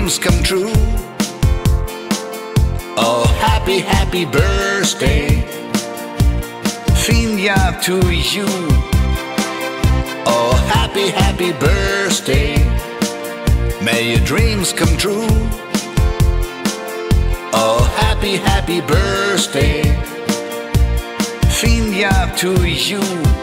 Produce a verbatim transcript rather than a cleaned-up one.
dreams come true. Oh, happy, happy birthday, Finja, to you. Oh, happy, happy birthday, may your dreams come true. Oh, happy, happy birthday, Finja, to you.